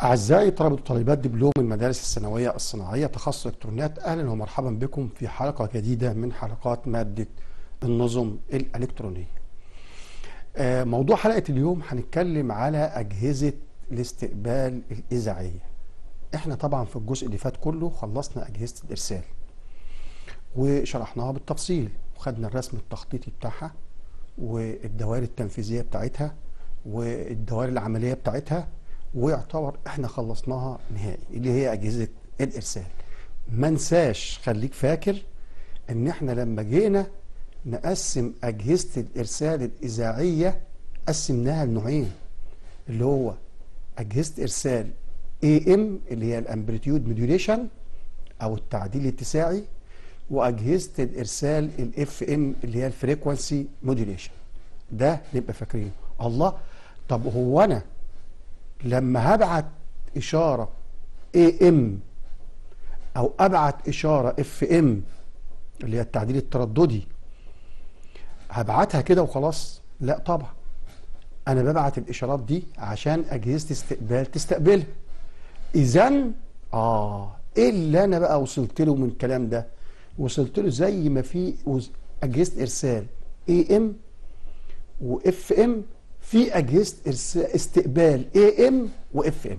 أعزائي طلبة وطالبات دبلوم المدارس الثانوية الصناعية تخصص إلكترونيات، أهلا ومرحبا بكم في حلقة جديدة من حلقات مادة النظم الإلكترونية. موضوع حلقة اليوم هنتكلم على أجهزة الاستقبال الإذاعية. احنا طبعا في الجزء اللي فات كله خلصنا أجهزة الإرسال وشرحناها بالتفصيل وخدنا الرسم التخطيطي بتاعها والدوائر التنفيذية بتاعتها والدوائر العملية بتاعتها، ويعتبر احنا خلصناها نهائي اللي هي اجهزه الارسال. ما ننساش، خليك فاكر ان احنا لما جينا نقسم اجهزه الارسال الاذاعيه قسمناها لنوعين، اللي هو اجهزه ارسال AM اللي هي الامبليتيود موديوليشن او التعديل الاتساعي، واجهزه الارسال الFM اللي هي الفريكوانسي موديوليشن. ده نبقى فاكرينه. الله، طب هو انا لما هبعت إشارة AM أو أبعت إشارة FM اللي هي التعديل الترددي هبعتها كده وخلاص؟ لا طبعا، أنا ببعت الإشارات دي عشان أجهزة استقبال تستقبلها. إذن إيه اللي أنا بقى وصلت له من الكلام ده؟ وصلت له زي ما في أجهزة إرسال AM وFM، في أجهزة استقبال AM وFM.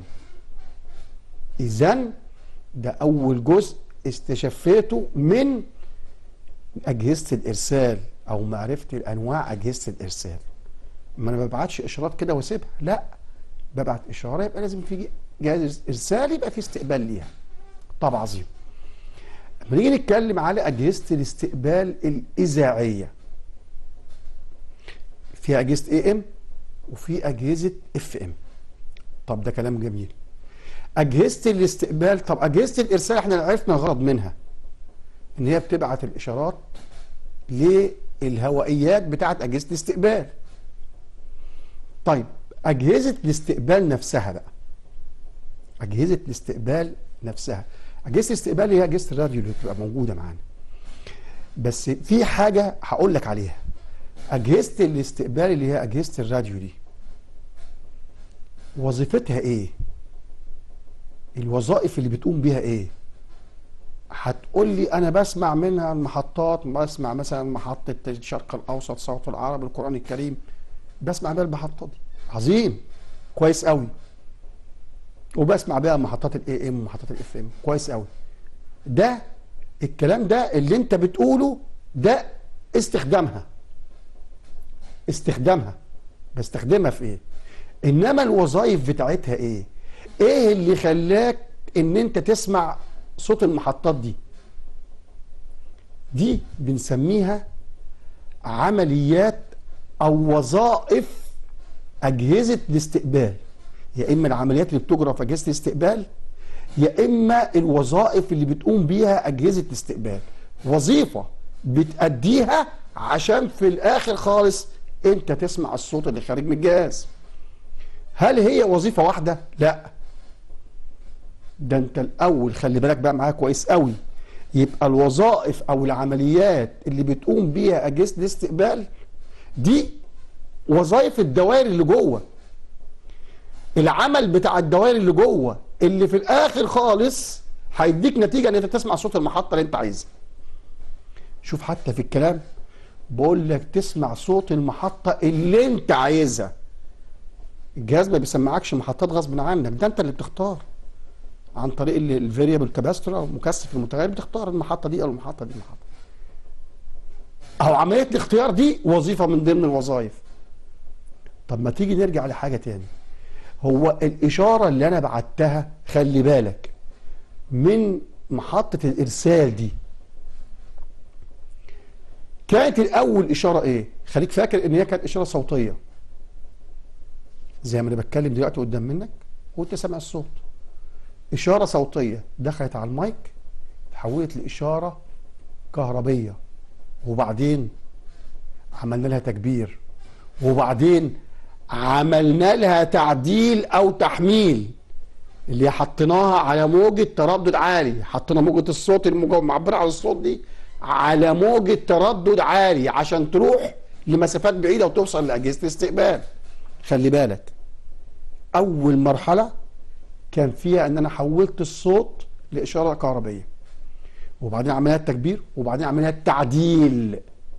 إذن ده أول جزء استشفيته من أجهزة الإرسال أو معرفة الأنواع أجهزة الإرسال. ما أنا ما ببعتش إشارات كده واسيبها، لا، ببعت إشارة يبقى لازم في جهاز إرسال يبقى في استقبال ليها. طب عظيم. لما نيجي نتكلم على أجهزة الاستقبال الإذاعية، في أجهزة AM وفي أجهزة FM. طب ده كلام جميل. أجهزة الاستقبال، طب أجهزة الإرسال احنا عرفنا الغرض منها إن هي بتبعت الإشارات للهوائيات بتاعت أجهزة الاستقبال. طيب أجهزة الاستقبال نفسها بقى، أجهزة الاستقبال نفسها، أجهزة الاستقبال هي أجهزة الراديو اللي بتبقى موجودة معانا. بس في حاجة هقول لك عليها. أجهزة الاستقبال اللي هي أجهزة الراديو دي وظيفتها إيه؟ الوظائف اللي بتقوم بيها إيه؟ هتقول لي أنا بسمع منها المحطات، بسمع مثلا محطة الشرق الأوسط، صوت العرب، القرآن الكريم، بسمع بيها المحطات دي. عظيم، كويس قوي. وبسمع بيها محطات الAM ومحطات الFM، كويس قوي. ده الكلام ده اللي أنت بتقوله ده استخدامها بستخدمها في ايه؟ انما الوظائف بتاعتها ايه؟ ايه اللي خلاك ان انت تسمع صوت المحطات دي؟ دي بنسميها عمليات او وظائف اجهزة الاستقبال. يا اما العمليات اللي بتجرى في اجهزة الاستقبال، يا اما الوظائف اللي بتقوم بيها اجهزة الاستقبال. وظيفة بتأديها عشان في الاخر خالص انت تسمع الصوت اللي خارج من الجهاز. هل هي وظيفة واحدة؟ لا، ده انت الاول خلي بالك بقى معايا كويس قوي. يبقى الوظائف او العمليات اللي بتقوم بيها اجهزة الاستقبال دي وظائف الدوائر اللي جوه، العمل بتاع الدوائر اللي جوه اللي في الاخر خالص هيديك نتيجة ان انت تسمع صوت المحطة اللي انت عايزها. شوف حتى في الكلام بقول لك تسمع صوت المحطة اللي انت عايزها. الجهاز ما بيسمعكش محطات غصب عنك، ده انت اللي بتختار عن طريق الفاريبل كاباستور او مكثف المتغير، بتختار المحطة دي او المحطة دي المحطة. او عملية الاختيار دي وظيفة من ضمن الوظائف. طب ما تيجي نرجع لحاجة تاني. هو الإشارة اللي انا بعتها، خلي بالك، من محطة الإرسال دي كانت الأول إشارة إيه؟ خليك فاكر إن هي كانت إشارة صوتية زي ما أنا بتكلم دلوقتي قدام منك وأنت سامع الصوت. إشارة صوتية دخلت على المايك، تحولت لإشارة كهربية، وبعدين عملنا لها تكبير، وبعدين عملنا لها تعديل أو تحميل، اللي حطيناها على موجة تردد عالي. حطينا موجة الصوت المعبرة عن الصوت دي على موجة تردد عالي عشان تروح لمسافات بعيدة وتوصل لأجهزة الاستقبال. خلي بالك، أول مرحلة كان فيها ان انا حولت الصوت لاشاره كهربيه، وبعدين عمليات تكبير، وبعدين عمليات تعديل.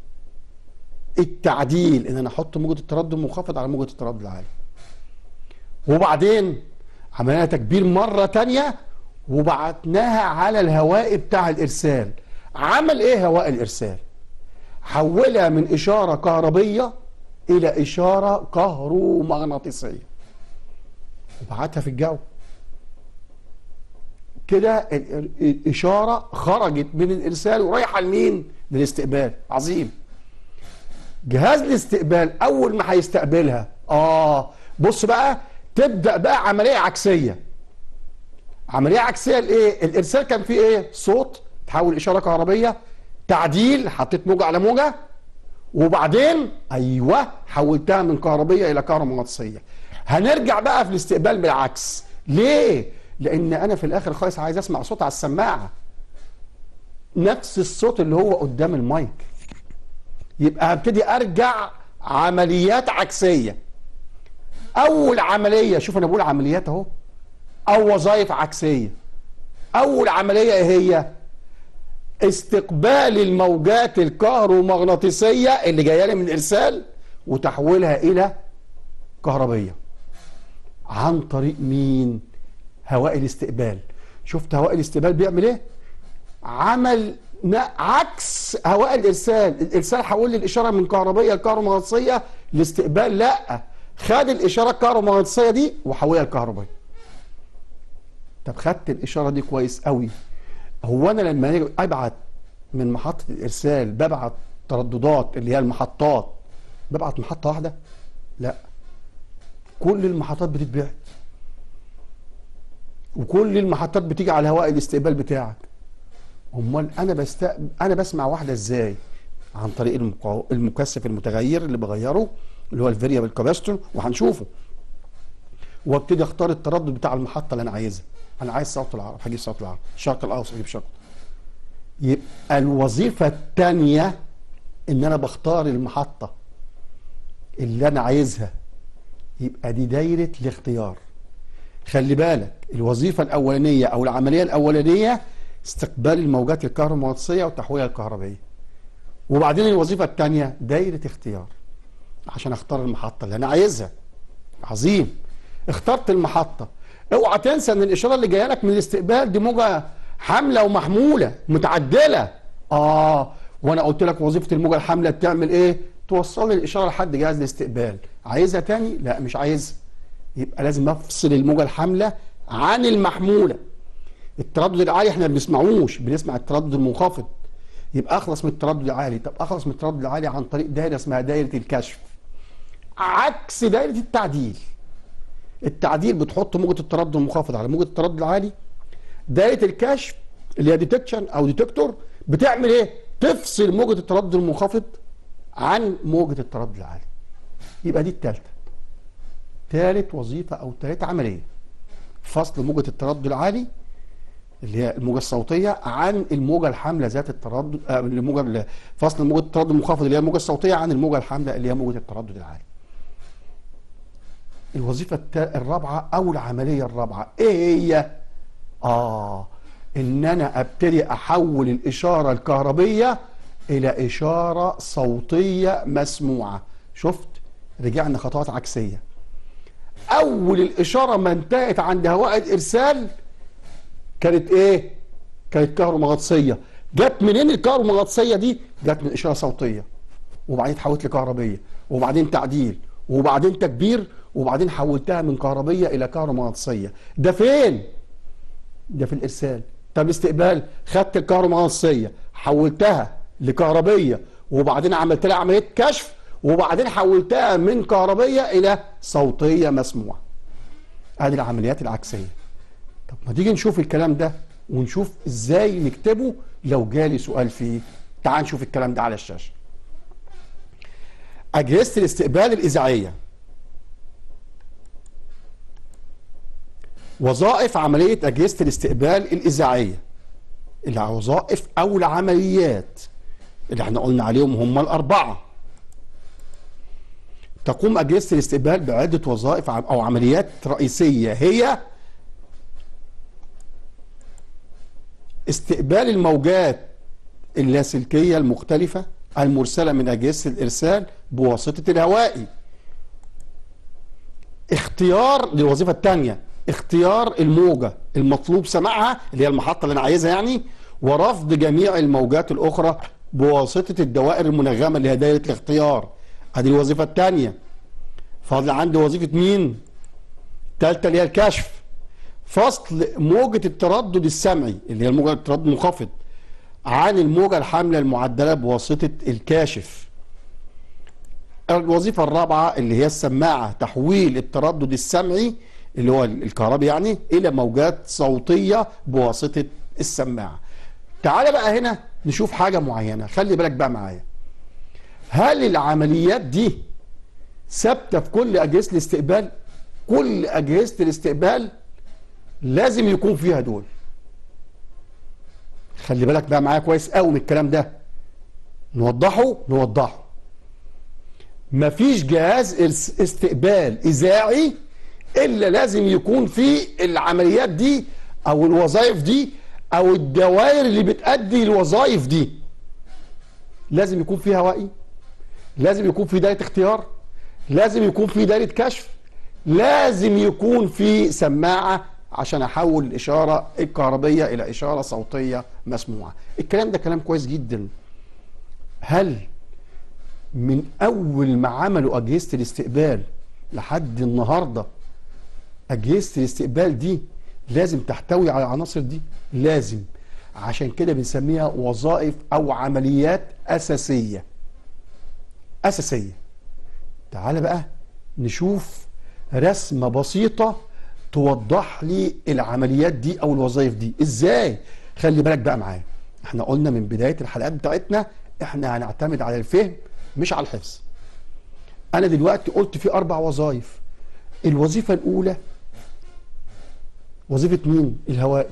التعديل ان انا احط موجه التردد المنخفض على موجه التردد العالي، وبعدين عملنا تكبير مره تانية وبعتناها على الهواء بتاع الارسال. عمل ايه هواء الارسال؟ حولها من اشاره كهربيه الى اشاره كهرومغناطيسيه وبعتها في الجو. كده الاشاره خرجت من الارسال ورايحه لمين؟ للاستقبال. عظيم. جهاز الاستقبال اول ما هيستقبلها بص بقى، تبدا بقى عمليه عكسيه. عمليه عكسيه لايه؟ الارسال كان فيه ايه؟ صوت تحول اشاره كهربيه، تعديل حطيت موجه على موجه، وبعدين حولتها من كهربيه الى كهرومغناطيسيه. هنرجع بقى في الاستقبال بالعكس. ليه؟ لان انا في الاخر خالص عايز اسمع صوت على السماعه، نفس الصوت اللي هو قدام المايك. يبقى هبتدي ارجع عمليات عكسيه. اول عمليه، شوف انا بقول عمليات اهو، او وظائف عكسيه. اول عمليه ايه هي؟ استقبال الموجات الكهرومغناطيسيه اللي جايه لي من الارسال وتحويلها الى كهربيه عن طريق مين؟ هواء الاستقبال. شفت هواء الاستقبال بيعمل ايه؟ عمل عكس هواء الارسال. الارسال حول لي الاشاره من كهربيه لكهرومغناطيسيه، الاستقبال لا، خد الاشاره الكهرومغناطيسيه دي وحولها لكهربيه. طب خدت الاشاره دي كويس قوي. هو انا لما ابعت من محطه الارسال ببعت ترددات اللي هي المحطات، ببعت محطه واحده؟ لا، كل المحطات بتتبعت، وكل المحطات بتيجي على هواء الاستقبال بتاعك. امال انا بسمع واحده ازاي؟ عن طريق المكثف المتغير اللي بغيره، اللي هو الفاريبل كاباستور، وهنشوفه. وابتدي اختار التردد بتاع المحطه اللي انا عايزها. انا عايز صوت العرب، هجيب صوت العرب. الشرق الاوسط، هجيب شرق. يبقى الوظيفه الثانيه ان انا بختار المحطه اللي انا عايزها. يبقى دي دايره الاختيار. خلي بالك، الوظيفه الاولانيه او العمليه الاولانيه استقبال الموجات الكهرومغناطيسيه وتحويلها الكهربيه. وبعدين الوظيفه الثانيه دايره اختيار عشان اختار المحطه اللي انا عايزها. عظيم. اخترت المحطه. اوعى تنسى ان الاشاره اللي جايه لك من الاستقبال دي موجه حامله ومحموله متعدله. وانا قلت لك وظيفه الموجه الحامله بتعمل ايه؟ توصل لي الاشاره لحد جهاز الاستقبال. عايزها تاني؟ لا، مش عايزها. يبقى لازم افصل الموجه الحامله عن المحموله. التردد العالي احنا ما بنسمعوش، بنسمع التردد المنخفض. يبقى اخلص من التردد العالي. طب اخلص من التردد العالي عن طريق دايره اسمها دايره الكشف، عكس دايره التعديل. التعديل بتحط موجه التردد المنخفض على موجه التردد العالي. دايره الكشف اللي هي ديتكشن او ديتكتور بتعمل ايه؟ تفصل موجه التردد المنخفض عن موجه التردد العالي. يبقى دي الثالثه، ثالث وظيفه او ثالث عمليه، فصل موجه التردد العالي اللي هي الموجه الصوتيه عن الموجه الحامله ذات التردد، فصل موجه التردد المنخفض اللي هي الموجه الصوتيه عن الموجه الحامله اللي هي موجه التردد العالي. الوظيفه الرابعه او العمليه الرابعه ايه هي؟ ان انا ابتدي احول الاشاره الكهربيه الى اشاره صوتيه مسموعه. شفت؟ رجعنا خطوات عكسيه. اول الاشاره ما انتهت عند هواء الارسال كانت ايه؟ كانت كهرومغناطيسيه. جت منين الكهرومغناطيسيه دي؟ جت من اشاره صوتيه، وبعدين اتحولت لكهربيه، وبعدين تعديل، وبعدين تكبير، وبعدين حولتها من كهربيه الى كهرومغناطيسيه. ده فين؟ ده في الارسال. طب الاستقبال، خدت الكهرومغناطيسيه حولتها لكهربيه، وبعدين عملت لها عمليه كشف، وبعدين حولتها من كهربيه الى صوتيه مسموعه. ادي العمليات العكسيه. طب ما تيجي نشوف الكلام ده ونشوف ازاي نكتبه لو جالي سؤال فيه. تعال نشوف الكلام ده على الشاشه. اجهزه الاستقبال الاذاعيه. وظائف عمليه اجهزه الاستقبال الاذاعيه. الوظائف او العمليات اللي احنا قلنا عليهم هم الاربعه. تقوم اجهزه الاستقبال بعده وظائف او عمليات رئيسيه، هي استقبال الموجات اللاسلكية المختلفة المرسلة من أجهزة الإرسال بواسطة الهوائي. اختيار للوظيفة الثانية، اختيار الموجة المطلوب سماعها اللي هي المحطة اللي أنا عايزها يعني، ورفض جميع الموجات الأخرى بواسطة الدوائر المنغمة اللي هي دائرة الاختيار. هذه الوظيفة الثانية. فاضل عندي وظيفة مين؟ الثالثة اللي هي الكشف. فصل موجة التردد السمعي اللي هي الموجة التردد المنخفض عن الموجة الحاملة المعدلة بواسطة الكاشف. الوظيفة الرابعة اللي هي السماعة، تحويل التردد السمعي اللي هو الكهربي يعني إلى موجات صوتية بواسطة السماعة. تعال بقى هنا نشوف حاجة معينة، خلي بالك بقى معايا. هل العمليات دي ثابتة في كل أجهزة الاستقبال؟ كل أجهزة الاستقبال لازم يكون فيها دول. خلي بالك بقى معايا كويس قوي من الكلام ده. نوضحه. مفيش جهاز استقبال إذاعي إلا لازم يكون فيه العمليات دي أو الوظائف دي أو الدوائر اللي بتأدي الوظائف دي. لازم يكون فيه هوائي، لازم يكون فيه دايرة اختيار، لازم يكون فيه دايرة كشف، لازم يكون فيه سماعة عشان أحول الإشارة الكهربية إلى إشارة صوتية مسموعة. الكلام ده كلام كويس جدا. هل من أول ما عملوا أجهزة الاستقبال لحد النهاردة أجهزة الاستقبال دي لازم تحتوي على العناصر دي؟ لازم. عشان كده بنسميها وظائف أو عمليات أساسية. تعال بقى نشوف رسمة بسيطة توضح لي العمليات دي أو الوظائف دي إزاي. خلي بالك بقى معايا، احنا قلنا من بداية الحلقات بتاعتنا احنا هنعتمد على الفهم مش على الحفظ. أنا دلوقتي قلت في 4 وظائف. الوظيفة الأولى وظيفة مين؟ الهوائي.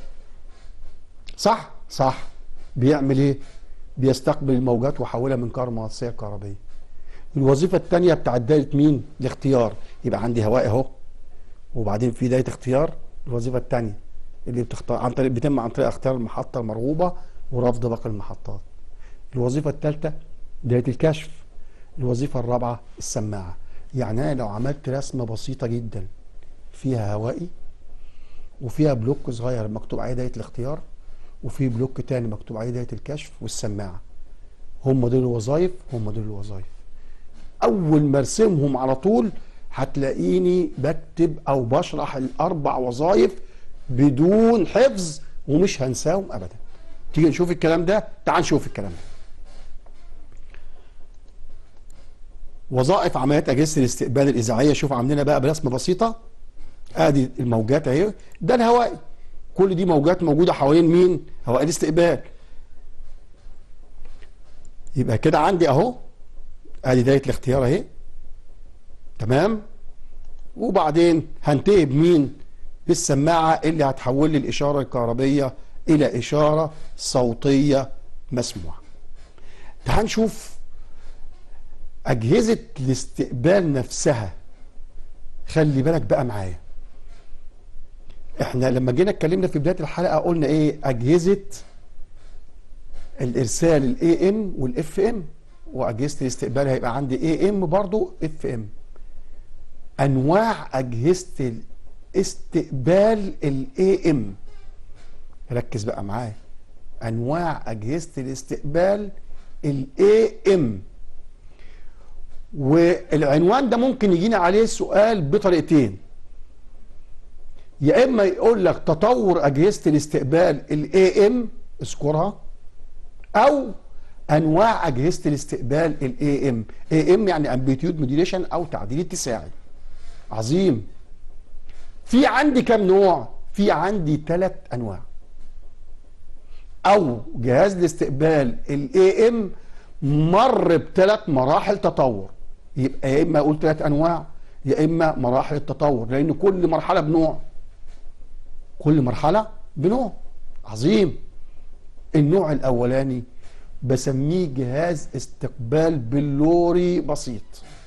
صح. بيعمل ايه؟ بيستقبل الموجات ويحولها من كهرومغناطيسية كهربية. الوظيفة الثانية بتاعت دايرة مين؟ الاختيار. يبقى عندي هوائي اهو، وبعدين في دايرة اختيار. الوظيفة الثانية اللي بتختار بتتم عن طريق اختيار المحطة المرغوبة ورفض باقي المحطات. الوظيفة الثالثة دايرة الكشف. الوظيفة الرابعة السماعة. يعني أنا لو عملت رسمة بسيطة جدا فيها هوائي وفيها بلوك صغير مكتوب عليه دايرة الاختيار وفي بلوك تاني مكتوب عليه دايرة الكشف والسماعة، هم دول الوظائف. أول ما ارسمهم على طول هتلاقيني بكتب أو بشرح ال4 وظائف بدون حفظ ومش هنساهم أبدا. تيجي نشوف الكلام ده. تعال نشوف الكلام ده. وظائف عمليات أجهزة الاستقبال الإذاعية. شوف عاملينها بقى برسمة بسيطة. ادي الموجات اهي، ده الهوائي. كل دي موجات موجوده حوالين مين؟ هوائي الاستقبال. يبقى كده عندي اهو ادي دايره الاختيار اهي، تمام. وبعدين هنتهي بمين؟ بالسماعه اللي هتحول لي الاشاره الكهربيه الى اشاره صوتيه مسموعه. تعال نشوف اجهزه الاستقبال نفسها. خلي بالك بقى معايا، احنا لما جينا اتكلمنا في بدايه الحلقه قلنا ايه؟ اجهزه الارسال الاي ام والاف ام، واجهزه الاستقبال هيبقى عندي اي ام برضو اف ام. انواع اجهزه الاستقبال الاي ام، ركز بقى معايا، انواع اجهزه الاستقبال الاي ام. والعنوان ده ممكن يجينا عليه سؤال بطريقتين، يا اما يقول لك تطور اجهزه الاستقبال الاي ام اذكرها، او انواع اجهزه الاستقبال الاي ام. اي ام يعني امبليتيود موديليشن او تعديل اتساعي. عظيم. في عندي كم نوع؟ في عندي 3 انواع. او جهاز الاستقبال الاي ام مر ب3 مراحل تطور، يبقى يا اما اقول 3 انواع يا اما مراحل التطور، لان كل مرحله بنوع. كل مرحله بنوع. عظيم. النوع الاولاني بسميه جهاز استقبال بلوري بسيط.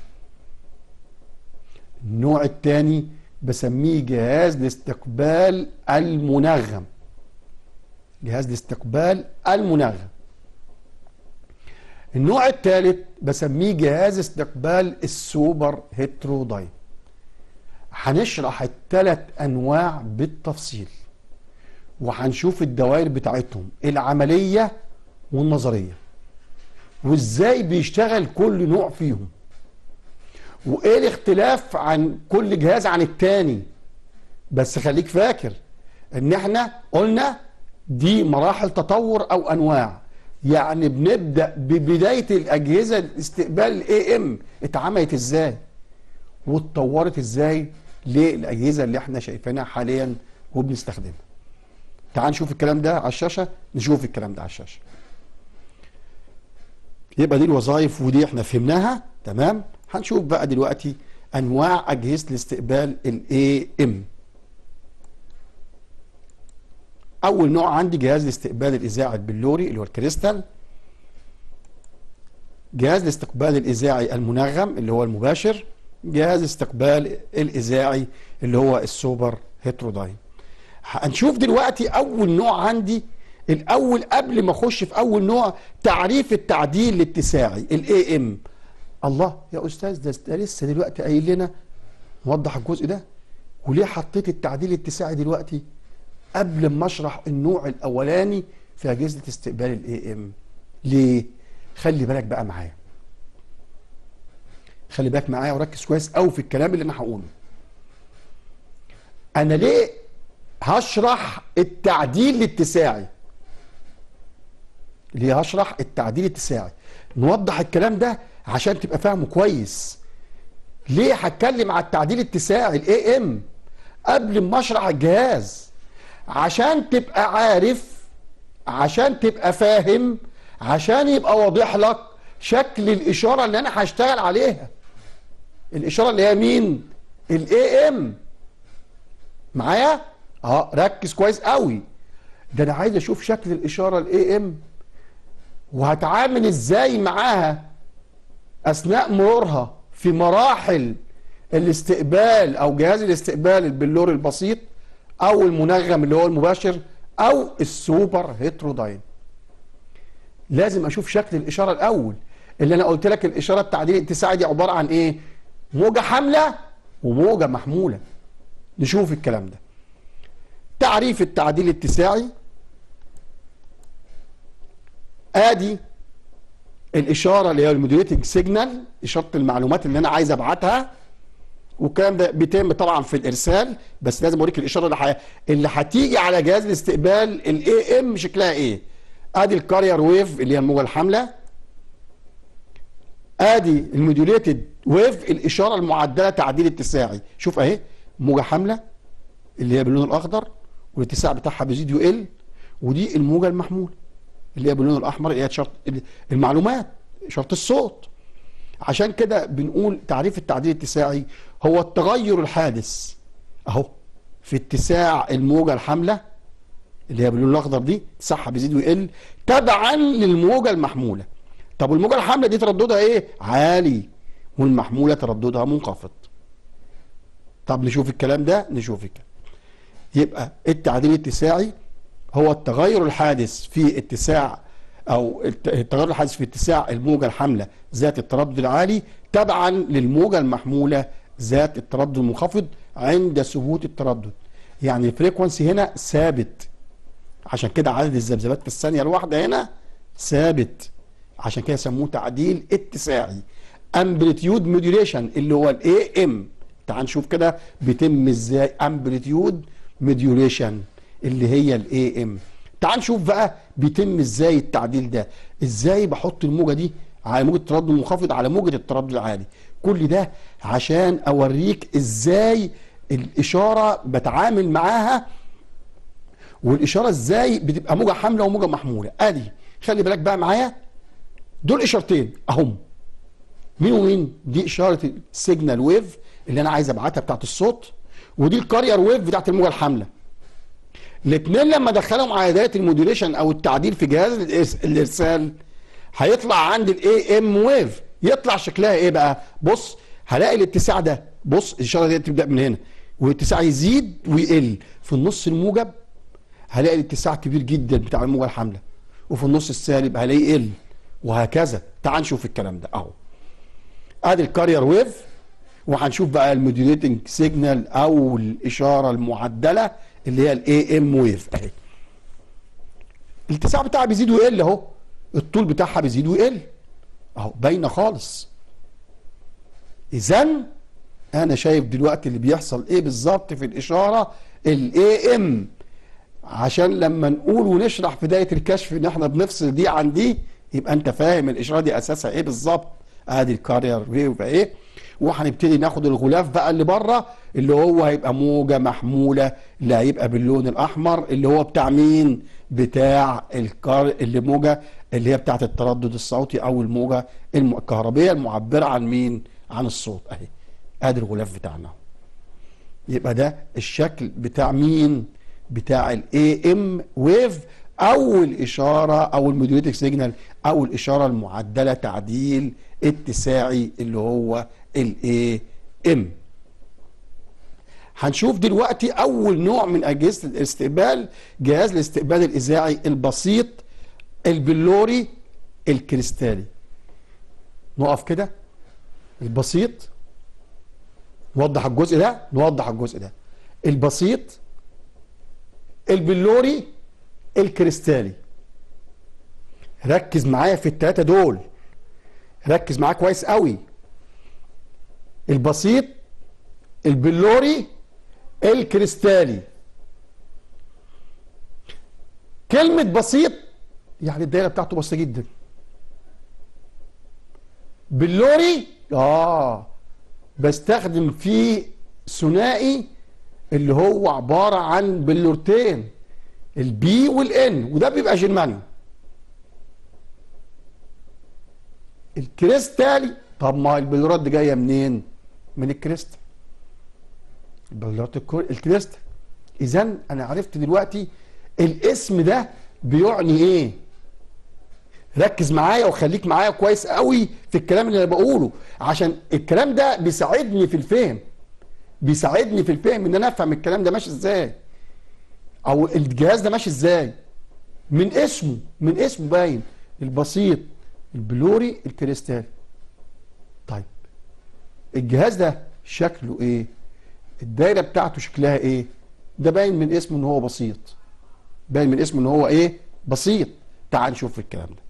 النوع الثاني بسميه جهاز الاستقبال المنغم. جهاز الاستقبال المنغم. النوع الثالث بسميه جهاز استقبال السوبر هيتروداين. هنشرح الثلاث انواع بالتفصيل، وهنشوف الدوائر بتاعتهم العمليه والنظريه، وازاي بيشتغل كل نوع فيهم، وايه الاختلاف عن كل جهاز عن التاني. بس خليك فاكر ان احنا قلنا دي مراحل تطور او انواع، يعني بنبدا ببدايه الاجهزه الاستقبال الاي ام اتعملت ازاي واتطورت ازاي للاجهزه اللي احنا شايفينها حاليا وبنستخدمها. تعال نشوف الكلام ده على الشاشه، نشوف الكلام ده على الشاشه. يبقى دي الوظائف ودي احنا فهمناها تمام. هنشوف بقى دلوقتي انواع اجهزه الاستقبال الاي ام. اول نوع عندي جهاز الاستقبال الاذاعي البلوري اللي هو الكريستال. جهاز الاستقبال الاذاعي المنغم اللي هو المباشر. جهاز الاستقبال الاذاعي اللي هو السوبر هيتروداين. هنشوف دلوقتي اول نوع عندي. الاول قبل ما اخش في اول نوع تعريف التعديل الاتساعي الاي ام. الله يا استاذ ده لسه دلوقتي قايل لنا موضح الجزء ده، وليه حطيت التعديل الاتساعي دلوقتي قبل ما اشرح النوع الاولاني في اجهزه استقبال الاي ام؟ ليه؟ خلي بالك بقى معايا، خلي بالك معايا وركز كويس قوي في الكلام اللي انا هقوله. انا ليه هشرح التعديل الاتساعي؟ ليه هشرح التعديل الاتساعي؟ نوضح الكلام ده عشان تبقى فاهمه كويس. ليه هتكلم على التعديل الاتساعي الاي ام قبل ما اشرح الجهاز؟ عشان تبقى عارف، عشان تبقى فاهم، عشان يبقى واضح لك شكل الاشاره اللي انا هشتغل عليها. الاشاره اللي هي مين؟ الاي ام. معايا؟ ركز كويس قوي. ده انا عايز اشوف شكل الاشاره الاي ام وهتعامل ازاي معاها اثناء مرورها في مراحل الاستقبال او جهاز الاستقبال البلوري البسيط او المنغم اللي هو المباشر او السوبر هيتروداين. لازم اشوف شكل الاشاره الاول. اللي انا قلت لك الاشاره التعديل الاتساعي دي عباره عن ايه؟ موجه حامله وموجه محموله. نشوف الكلام ده. تعريف التعديل الاتساعي. ادي الاشاره اللي هي الموديوليتنج سيجنال، اشاره المعلومات اللي انا عايز ابعتها، والكلام ده بيتم طبعا في الارسال، بس لازم اوريك الاشاره اللي هتيجي على جهاز الاستقبال الاي ام شكلها ايه. ادي الكارير ويف اللي هي الموجه الحامله. ادي الموديوليتد ويف الاشاره المعدله تعديل اتساعي. شوف اهي موجه حامله اللي هي باللون الاخضر والاتساع بتاعها بيزيد ويقل، ودي الموجه المحموله اللي هي باللون الاحمر اللي هي شرط المعلومات، شرط الصوت. عشان كده بنقول تعريف التعديل الاتساعي هو التغير الحادث اهو في اتساع الموجه الحامله اللي هي باللون الاخضر دي، اتساعها بيزيد ويقل تبعا للموجه المحموله. طب والموجه الحامله دي ترددها ايه؟ عالي، والمحموله ترددها منخفض. طب نشوف الكلام ده، نشوف الكلام. يبقى التعديل الاتساعي هو التغير الحادث في اتساع او التغير الحادث في اتساع الموجه الحامله ذات التردد العالي تبعا للموجه المحموله ذات التردد المنخفض عند ثبوت التردد. يعني الفريكونسي هنا ثابت، عشان كده عدد الذبذبات في الثانيه الواحده هنا ثابت، عشان كده سموه تعديل اتساعي. امبليتيود موديوليشن اللي هو الاي ام. تعال نشوف كده بيتم ازاي امبليتيود موديوليشن اللي هي الاي ام. تعال نشوف بقى بيتم ازاي التعديل ده. ازاي بحط الموجه دي على موجه التردد المنخفض على موجه التردد العالي. كل ده عشان اوريك ازاي الاشاره بتعامل معاها، والاشاره ازاي بتبقى موجه حامله وموجه محموله. ادي خلي بالك بقى معايا، دول اشارتين اهم. مين ومين؟ دي اشاره السيجنال ويف اللي انا عايز ابعتها بتاعت الصوت، ودي الكارير ويف بتاعت الموجه الحامله. الاثنين لما ادخلهم على دايره الموديوليشن او التعديل في جهاز الارسال هيطلع عند الاي ام ويف. يطلع شكلها ايه بقى؟ بص هلاقي الاتساع ده، بص الاشاره دي تبدا من هنا والاتساع يزيد ويقل. في النص الموجب هلاقي الاتساع كبير جدا بتاع الموجه الحامله، وفي النص السالب هلاقيه يقل، وهكذا. تعال نشوف الكلام ده اهو. ادي الكارير ويف، وهنشوف بقى الموديوليتنج سيجنال او الاشاره المعدله اللي هي الاي ام ويف اهي. الاتساع بتاعها بيزيد ويقل اهو، الطول بتاعها بيزيد ويقل اهو، باينه خالص. اذا انا شايف دلوقتي اللي بيحصل ايه بالظبط في الاشاره الاي ام، عشان لما نقول ونشرح في دايره الكشف ان احنا بنفصل دي عن دي، يبقى انت فاهم الاشاره دي اساسها ايه بالظبط. ادي الكارير ويف ايه، وهنبتدي ناخد الغلاف بقى اللي بره، اللي هو هيبقى موجه محموله، اللي هيبقى باللون الاحمر، اللي هو بتاع مين؟ بتاع اللي موجه اللي هي بتاعت التردد الصوتي او الموجه الكهربيه المعبره عن مين؟ عن الصوت اهي. ادي الغلاف بتاعنا. يبقى ده الشكل بتاع مين؟ بتاع الاي ام ويف، او الاشاره او الموديوليتنج سيجنال او الاشاره المعدله تعديل اتساعي اللي هو الاي ام. هنشوف دلوقتي اول نوع من اجهزه الاستقبال، جهاز الاستقبال الاذاعي البسيط البلوري الكريستالي. نقف كده، البسيط نوضح الجزء ده، البسيط البلوري الكريستالي. ركز معايا في الثلاثه دول، ركز معايا كويس قوي. البسيط البلوري الكريستالي. كلمة بسيط يعني الدايرة بتاعته بسيطة جدا. بلوري بستخدم فيه ثنائي اللي هو عبارة عن بلورتين، البي والان، وده بيبقى جرمانيوم. الكريستالي، طب ما البلورات دي جاية منين؟ من الكريستال، البلورات الكريستال. اذا انا عرفت دلوقتي الاسم ده بيعني ايه. ركز معايا وخليك معايا كويس قوي في الكلام اللي انا بقوله، عشان الكلام ده بيساعدني في الفهم، ان انا افهم الكلام ده ماشي ازاي، او الجهاز ده ماشي ازاي. من اسمه باين، البسيط البلوري الكريستالي. طيب الجهاز ده شكله ايه؟ الدايره بتاعته شكلها ايه؟ ده باين من اسمه ان هو بسيط. تعال نشوف الكلام ده.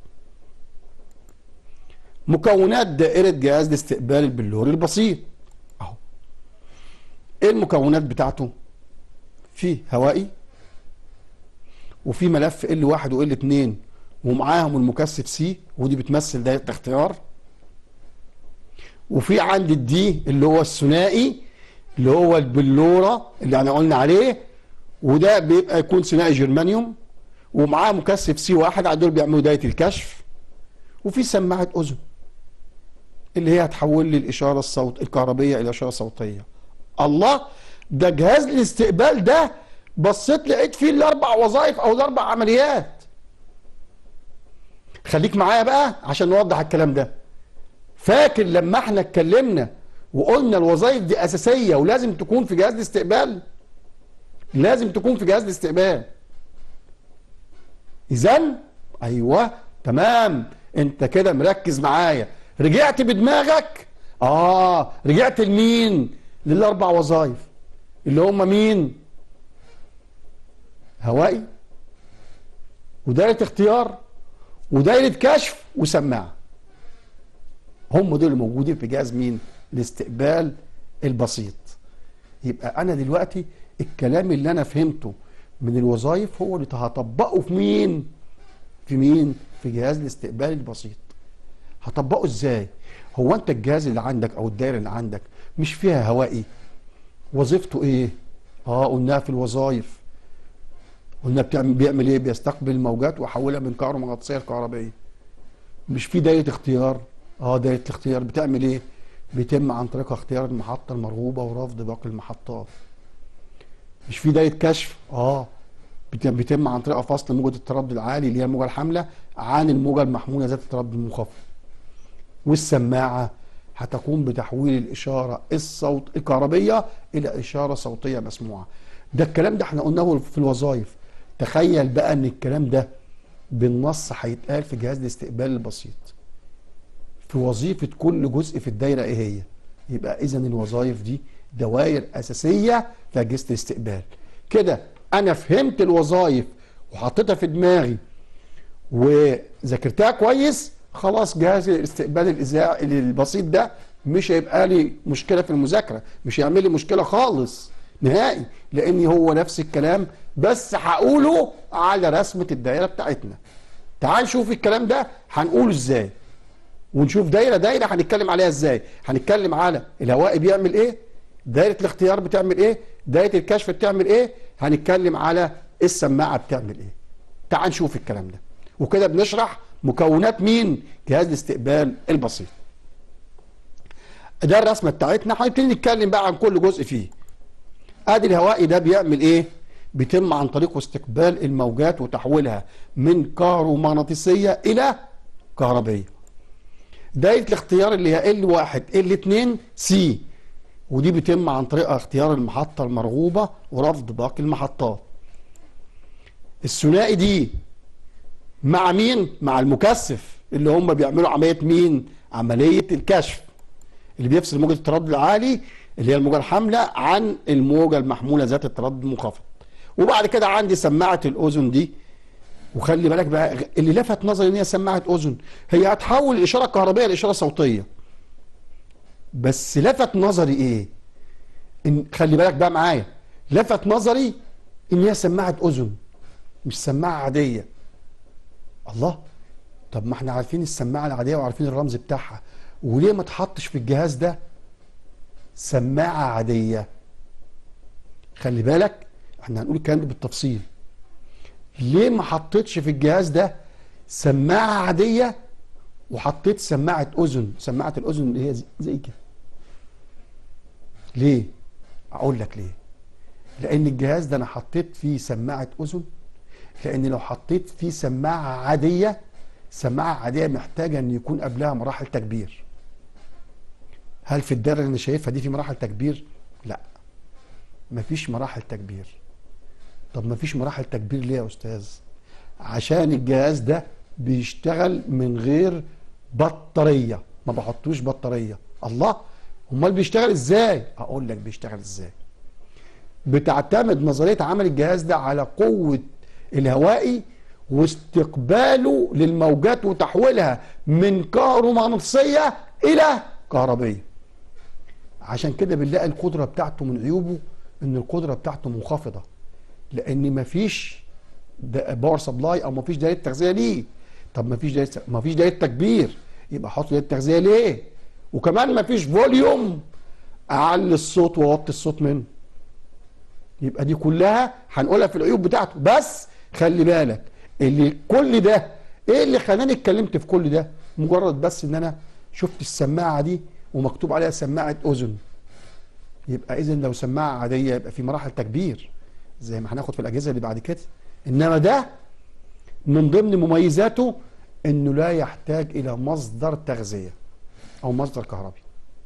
مكونات دائره جهاز الاستقبال البلوري البسيط اهو. ايه المكونات بتاعته؟ فيه هوائي، وفي ملف L1 و L2 ومعاهم المكثف سي، ودي بتمثل دايره الاختيار. وفي عند الدي اللي هو الثنائي اللي هو البلوره اللي احنا قلنا عليه، وده بيبقى يكون ثنائي جرمانيوم، ومعاه مكثف سي واحد، على دول بيعملوا دايره الكشف. وفي سماعه اذن اللي هي هتحول لي الاشاره الكهربيه الى اشاره صوتيه. الله، ده جهاز الاستقبال ده بصيت لقيت فيه الاربع وظائف او الاربع عمليات. خليك معايا بقى عشان نوضح الكلام ده. فاكر لما احنا اتكلمنا وقلنا الوظائف دي اساسيه ولازم تكون في جهاز الاستقبال؟ اذا ايوه تمام، انت كده مركز معايا. رجعت بدماغك، رجعت لمين؟ للاربع وظائف اللي هم مين؟ هوائي، ودايره اختيار، ودايره كشف، وسماعه. هم دول اللي موجودين في جهاز مين؟ الاستقبال البسيط. يبقى انا دلوقتي الكلام اللي انا فهمته من الوظائف هو اللي هطبقه في مين؟ في جهاز الاستقبال البسيط. هطبقه ازاي؟ هو انت الجهاز اللي عندك او الدايره اللي عندك مش فيها هوائي؟ وظيفته ايه؟ قلناها في الوظائف، قلنا بيعمل ايه؟ بيستقبل الموجات ويحولها من كهرومغناطيسيه لكهربائيه. مش في دايره اختيار؟ دايره الاختيار بتعمل ايه؟ بيتم عن طريق اختيار المحطه المرغوبه ورفض باقي المحطات. مش في دايره كشف؟ بيتم عن طريق فصل موجه التردد العالي اللي هي الموجه الحامله عن الموجه المحموله ذات التردد المنخفض. والسماعه هتقوم بتحويل الاشاره الكهربيه الى اشاره صوتيه مسموعه. ده الكلام ده احنا قلناه في الوظائف. تخيل بقى ان الكلام ده بالنص هيتقال في جهاز الاستقبال البسيط في وظيفة كل جزء في الدايرة ايه هي. يبقى اذا الوظائف دي دوائر اساسية في اجهزة الاستقبال. كده انا فهمت الوظائف وحطيتها في دماغي وذاكرتها كويس، خلاص جهاز الاستقبال الاذاعي البسيط ده مش هيبقى لي مشكلة في المذاكرة، مش هيعمل لي مشكلة خالص نهائي، لان هو نفس الكلام بس هقوله على رسمة الدائرة بتاعتنا. تعال نشوف الكلام ده هنقوله ازاي، ونشوف دايرة دايرة هنتكلم عليها ازاي. هنتكلم على الهوائي بيعمل ايه، دايرة الاختيار بتعمل ايه، دايرة الكشف بتعمل ايه، هنتكلم على السماعة بتعمل ايه. تعال نشوف الكلام ده. وكده بنشرح مكونات مين؟ جهاز الاستقبال البسيط. ده الرسمة بتاعتنا، هنبتدي نتكلم بقى عن كل جزء فيه. ادي الهوائي ده بيعمل ايه؟ بيتم عن طريقه استقبال الموجات وتحويلها من كهرومغناطيسية الى كهربية. دايرة الاختيار اللي هي L1 L2 C، ودي بيتم عن طريق اختيار المحطة المرغوبة ورفض باقي المحطات. الثنائي دي مع مين؟ مع المكثف اللي هم بيعملوا عملية مين؟ عملية الكشف، اللي بيفصل موجة التردد العالي اللي هي الموجة الحاملة عن الموجة المحمولة ذات التردد المنخفض. وبعد كده عندي سماعة الأذن دي، وخلي بالك بقى اللي لفت نظري ان هي سماعة أذن، هي هتحول الإشارة الكهربائية لإشارة صوتية. بس لفت نظري ايه؟ إن خلي بالك بقى معايا، لفت نظري ان هي سماعة أذن مش سماعة عادية. الله، طب ما احنا عارفين السماعة العادية وعارفين الرمز بتاعها، وليه ما تحطش في الجهاز ده سماعة عادية؟ خلي بالك احنا هنقول الكلام ده بالتفصيل. ليه ما حطيتش في الجهاز ده سماعة عادية وحطيت سماعة أذن؟ سماعة الأذن اللي هي زي كده. ليه؟ أقول لك ليه. لأن الجهاز ده أنا حطيت فيه سماعة أذن، لأن لو حطيت فيه سماعة عادية، سماعة عادية محتاجة أن يكون قبلها مراحل تكبير. هل في الدائرة اللي أنا شايفها دي في مراحل تكبير؟ لا، مفيش مراحل تكبير. طب مفيش مراحل تكبير ليه يا أستاذ؟ عشان الجهاز ده بيشتغل من غير بطارية، ما بحطوش بطارية. الله، امال بيشتغل ازاي؟ اقول لك بيشتغل ازاي. بتعتمد نظرية عمل الجهاز ده على قوة الهوائي واستقباله للموجات وتحويلها من كهرومغناطيسية الى كهربية. عشان كده بنلاقي القدرة بتاعته من عيوبه ان القدرة بتاعته منخفضة، لان مفيش باور سبلاي او مفيش دايرة تغذية ليه. طب مفيش دايرة تكبير، يبقى احط دايرة تغذية ليه؟ وكمان مفيش فوليوم اعلي الصوت واوطي الصوت منه. يبقى دي كلها هنقولها في العيوب بتاعته. بس خلي بالك اللي كل ده ايه اللي خلاني اتكلمت في كل ده؟ مجرد بس ان انا شفت السماعه دي ومكتوب عليها سماعه اذن. يبقى اذا لو سماعه عاديه يبقى في مراحل تكبير زي ما هناخد في الاجهزه اللي بعد كده. انما ده من ضمن مميزاته انه لا يحتاج الى مصدر تغذيه او مصدر كهربي،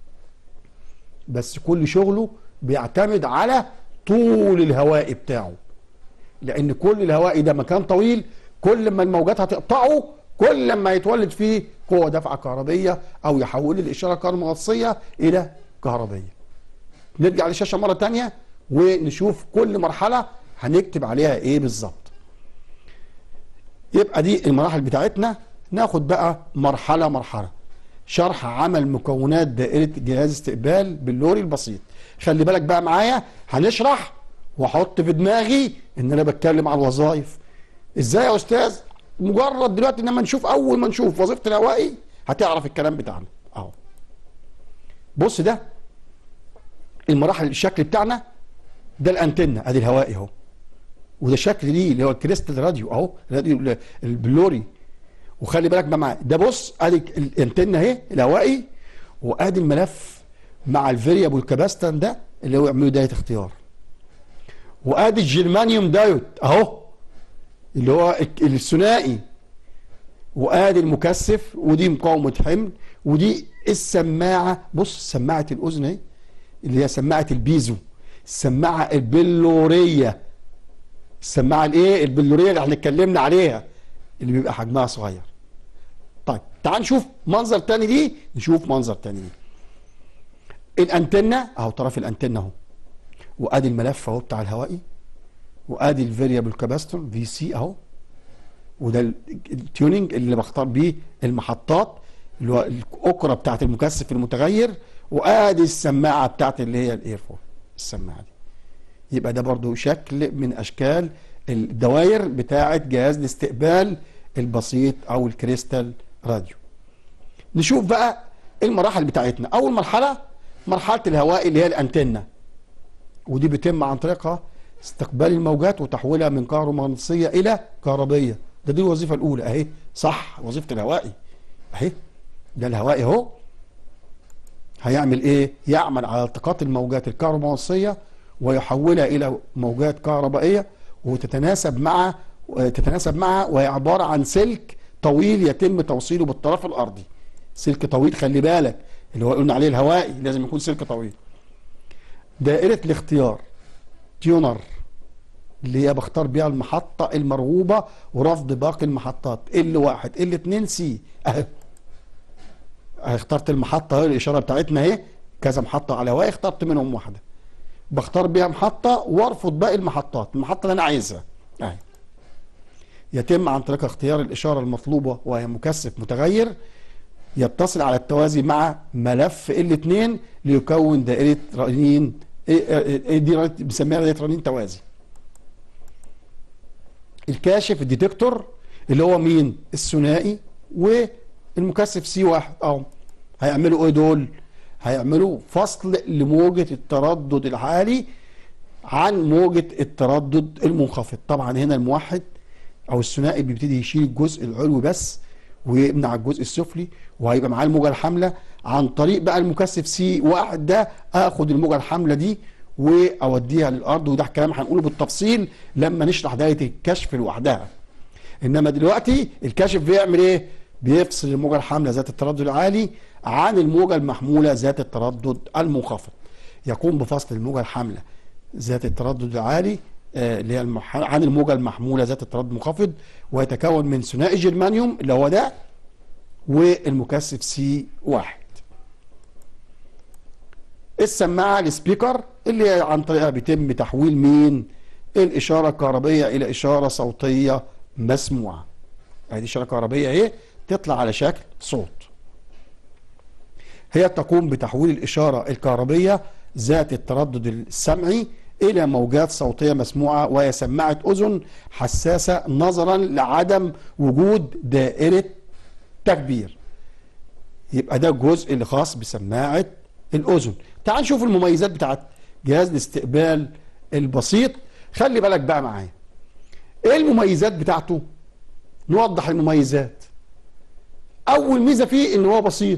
بس كل شغله بيعتمد على طول الهوائي بتاعه. لان كل الهوائي ده مكان طويل، كل ما الموجات هتقطعه كل ما يتولد فيه قوة دفعة كهربية او يحول الاشارة الكهرومغناطيسية الى كهربية. نرجع للشاشة مرة تانية ونشوف كل مرحلة هنكتب عليها ايه بالظبط. يبقى دي المراحل بتاعتنا. ناخد بقى مرحلة مرحلة. شرح عمل مكونات دائرة جهاز استقبال باللوري البسيط. خلي بالك بقى معايا، هنشرح واحط في دماغي ان انا بتكلم على الوظائف. ازاي يا استاذ؟ مجرد دلوقتي لما نشوف، اول ما نشوف وظيفة الهوائي هتعرف الكلام بتاعنا. اهو بص، ده المراحل، الشكل بتاعنا ده الانتنة، ادي الهوائي اهو، وده شكل ليه اللي هو الكريستال راديو اهو، الراديو البلوري. وخلي بالك بقى معايا، ده بص ادي الانتنة اهي الهوائي، وادي الملف مع الفاريبل كاباستن ده اللي هو يعملوا دايره اختيار، وادي الجرمانيوم دايود اهو اللي هو الثنائي، وادي المكثف، ودي مقاومه حمل، ودي السماعه. بص سماعه الاذن اهي اللي هي سماعه البيزو، السماعه البلوريه السماعه الايه البلوريه اللي احنا اتكلمنا عليها اللي بيبقى حجمها صغير. طيب تعال نشوف منظر تاني دي، نشوف منظر تاني دي. الانتنه اهو، طرف الانتنه اهو، وادي الملف اهو بتاع الهوائي، وادي الفاريبل كاباستور في سي اهو، وده التيوننج اللي بختار بيه المحطات اللي هو الاكره بتاعت المكثف المتغير، وادي السماعه بتاعت اللي هي الايرفون السماعه دي. يبقى ده برضو شكل من اشكال الدوائر بتاعت جهاز الاستقبال البسيط او الكريستال راديو. نشوف بقى المراحل بتاعتنا. اول مرحله مرحله الهواء اللي هي الانتنه، ودي بيتم عن طريقها استقبال الموجات وتحويلها من كهرومغناطيسيه الى كهربيه. دي الوظيفه الاولى اهي، صح، وظيفه الهوائي اهي. ده الهوائي اهو هيعمل ايه؟ يعمل على التقاط الموجات الكهرومغناطيسيه ويحولها الى موجات كهربائيه تتناسب معها وهي عباره عن سلك طويل يتم توصيله بالطرف الارضي. سلك طويل، خلي بالك، اللي هو قلنا عليه الهوائي لازم يكون سلك طويل. دائره الاختيار تيونر اللي هي بختار بيها المحطه المرغوبه ورفض باقي المحطات. L1 L2 سي اهي، اخترت المحطه اهي، الاشاره بتاعتنا اهي، كذا محطه على هواء اخترت منهم واحده، بختار بيها محطه وارفض باقي المحطات. المحطه اللي انا عايزها اهي. يتم عن طريق اختيار الاشاره المطلوبه وهي مكثف متغير يتصل على التوازي مع ملف L2 ليكون دائره رنين، دي بنسميها دائره رنين توازي. الكاشف الديتكتور اللي هو مين؟ الثنائي والمكثف C1 اهو. هيعملوا ايه دول؟ هيعملوا فصل لموجة التردد العالي عن موجة التردد المنخفض. طبعا هنا الموحد او الثنائي بيبتدي يشيل الجزء العلوي بس ويمنع الجزء السفلي، وهيبقى معاه الموجة الحاملة. عن طريق بقى المكثف C1 ده اخد الموجة الحاملة دي واوديها للارض، وده كلام هنقوله بالتفصيل لما نشرح دايره الكشف لوحدها. انما دلوقتي الكاشف بيعمل ايه؟ بيفصل الموجه الحامله ذات التردد العالي عن الموجه المحموله ذات التردد المنخفض. يقوم بفصل الموجه الحامله ذات التردد العالي اللي هي عن الموجه المحموله ذات التردد المنخفض، ويتكون من ثنائي جرمانيوم اللي هو ده والمكثف C1. السماعه السبيكر اللي هي عن طريقها بيتم تحويل مين؟ الاشاره الكهربيه الى اشاره صوتيه مسموعه. ادي اشاره كهربيه اهي تطلع على شكل صوت. هي تقوم بتحويل الاشاره الكهربيه ذات التردد السمعي الى موجات صوتيه مسموعه، وهي سماعه اذن حساسه نظرا لعدم وجود دائره تكبير. يبقى ده الجزء اللي خاص بسماعه الاذن. تعال نشوف المميزات بتاعت جهاز الاستقبال البسيط. خلي بالك بقى معايا ايه المميزات بتاعته. نوضح المميزات. اول ميزه فيه ان هو بسيط،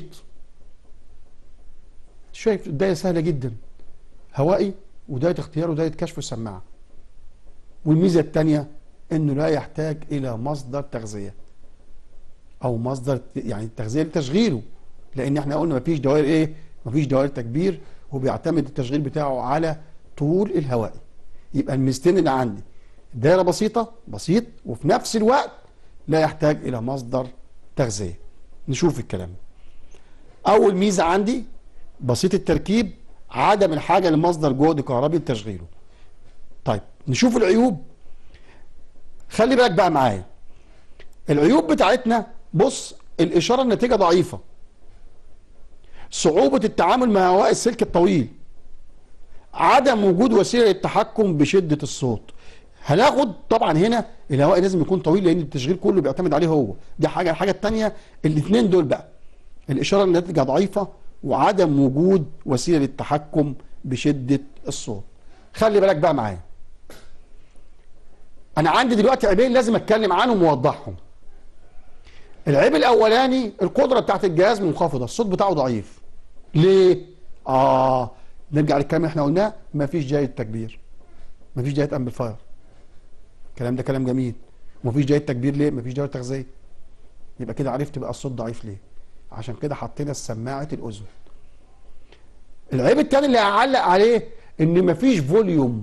شايف الدايه سهله جدا، هوائي ودايه اختيار ودايه كشف السماعه. والميزه الثانيه انه لا يحتاج الى مصدر تغذيه او مصدر يعني تغذيه لتشغيله، لان احنا قلنا مفيش دوائر ايه؟ مفيش دوائر تكبير، وبيعتمد التشغيل بتاعه على طول الهوائي. يبقى الميزتين اللي عندي دايره بسيط وفي نفس الوقت لا يحتاج الى مصدر تغذيه. نشوف الكلام. اول ميزه عندي بسيط التركيب، عدم الحاجه لمصدر جهد كهربي لتشغيله. طيب نشوف العيوب. خلي بالك بقى معايا العيوب بتاعتنا. بص، الاشاره الناتجه ضعيفه، صعوبه التعامل مع هواء السلك الطويل، عدم وجود وسيله للتحكم بشده الصوت. هناخد طبعا هنا الهواء لازم يكون طويل لان التشغيل كله بيعتمد عليه هو، دي حاجه. الحاجه الثانيه الاثنين دول بقى، الاشاره الناتجه ضعيفه وعدم وجود وسيله للتحكم بشده الصوت. خلي بالك بقى معايا، انا عندي دلوقتي عيبين لازم اتكلم عنهم واوضحهم. العيب الاولاني القدره بتاعت الجهاز منخفضه، الصوت بتاعه ضعيف. ليه؟ نرجع للكلام اللي احنا قلناه، مفيش دايره تكبير، مفيش دايره امبليفاير. الكلام ده كلام جميل. ومفيش دايره تكبير ليه؟ مفيش دايره تغذيه. يبقى كده عرفت بقى الصوت ضعيف ليه. عشان كده حطينا سماعه الاذن. العيب الثاني اللي هعلق عليه ان مفيش فوليوم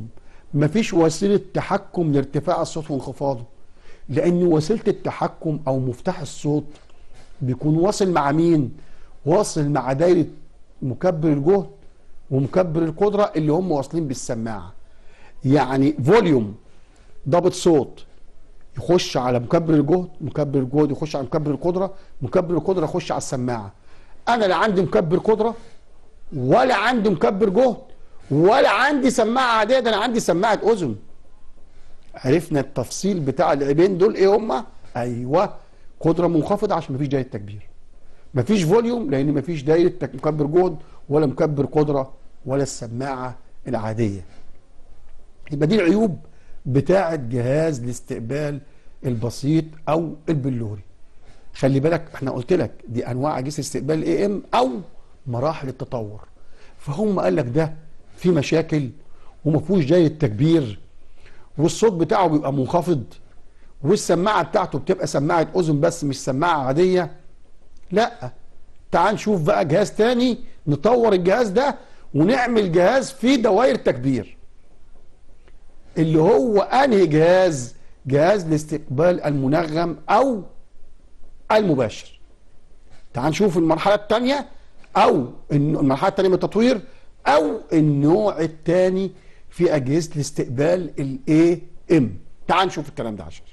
مفيش وسيله تحكم لارتفاع الصوت وانخفاضه، لان وسيله التحكم او مفتاح الصوت بيكون واصل مع مين؟ واصل مع دايره مكبر الجهد ومكبر القدره اللي هم واصلين بالسماعه. يعني فوليوم ضابط صوت يخش على مكبر الجهد، مكبر الجهد يخش على مكبر القدره، مكبر القدره يخش على السماعه. انا لا عندي مكبر قدره ولا عندي مكبر جهد ولا عندي سماعه عاديه، ده انا عندي سماعه اذن. عرفنا التفصيل بتاع العيبين دول ايه هما؟ ايوه، قدره منخفضه عشان مفيش دايره تكبير، مفيش فوليوم لان مفيش دايره مكبر جهد ولا مكبر قدره ولا السماعه العاديه. يبقى دي العيوب بتاعه جهاز الاستقبال البسيط او البلوري. خلي بالك احنا قلت لك دي انواع اجهزه استقبال الاي ام او مراحل التطور. فهم قال لك ده في مشاكل وما فيهوش دايره تكبير والصوت بتاعه بيبقى منخفض والسماعه بتاعته بتبقى سماعه اذن بس مش سماعه عاديه. لا، تعال نشوف بقى جهاز تاني نطور الجهاز ده ونعمل جهاز فيه دوائر تكبير، اللي هو انهي جهاز؟ جهاز الاستقبال المنغم او المباشر. تعال نشوف المرحله الثانيه او المرحله الثانيه من التطوير او النوع الثاني في اجهزه الاستقبال الاي ام. تعال نشوف الكلام ده عشان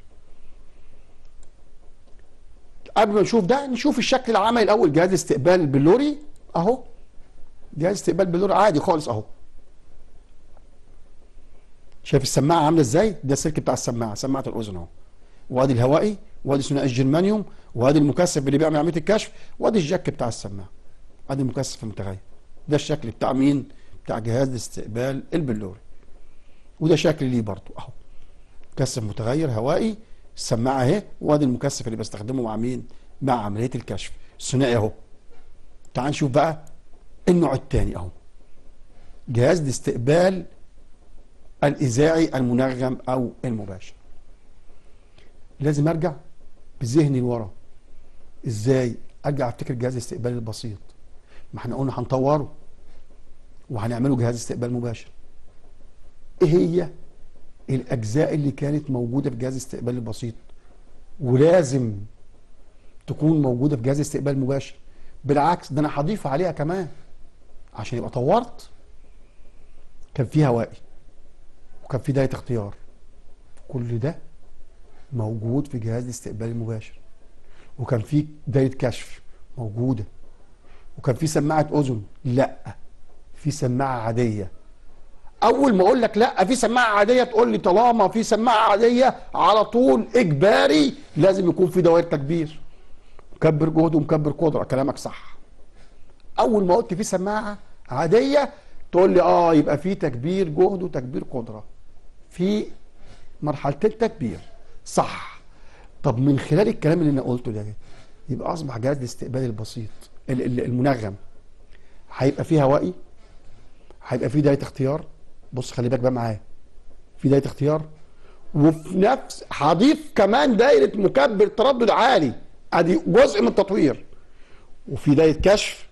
قبل ما نشوف ده نشوف الشكل العملي الاول. جهاز استقبال البلوري اهو، جهاز استقبال بلوري عادي خالص اهو. شايف السماعه عامله ازاي؟ ده السلك بتاع السماعه، سماعه الاذن اهو، وادي الهوائي وادي ثنائي الجرمانيوم وادي المكثف اللي بيعمل عمليه الكشف وادي الجاك بتاع السماعه، ادي المكثف المتغير. ده الشكل بتاع مين؟ بتاع جهاز الاستقبال البلوري. وده شكل ليه برضو اهو، مكثف متغير هوائي، السماعه اهي، وادي المكثف اللي بستخدمه مع مين؟ مع عمليه الكشف الثنائي اهو. تعال نشوف بقى النوع الثاني اهو، جهاز الاستقبال الاذاعي المنغم او المباشر. لازم ارجع بذهني لورا. ازاي ارجع افتكر جهاز الاستقبال البسيط؟ ما احنا قلنا هنطوره وهنعمله جهاز استقبال مباشر. ايه هي الاجزاء اللي كانت موجوده في جهاز الاستقبال البسيط ولازم تكون موجوده في جهاز الاستقبال المباشر؟ بالعكس، ده انا هضيف عليها كمان عشان يبقى طورت. كان في هوائي وكان في دايره اختيار، كل ده موجود في جهاز الاستقبال المباشر. وكان في دايره كشف موجوده، وكان في سماعه اذن، لا في سماعه عاديه. اول ما اقول لك لا في سماعه عاديه تقول لي طالما في سماعه عاديه على طول اجباري لازم يكون في دوائر تكبير، مكبر جهد ومكبر قدره. كلامك صح. اول ما قلت في سماعه عاديه تقول لي يبقى في تكبير جهد وتكبير قدره، في مرحلتين تكبير، صح. طب من خلال الكلام اللي انا قلته ده يبقى اصبح جهاز الاستقبال البسيط المنغم هيبقى فيه هوائي، هيبقى فيه دايره اختيار. بص خلي بالك بقى معايا، في دايره اختيار وفي نفس هضيف كمان دايره مكبر تردد عالي، ادي جزء من التطوير. وفي دايره كشف